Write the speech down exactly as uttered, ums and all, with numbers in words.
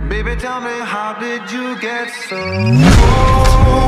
Baby, tell me, how did you get so cold?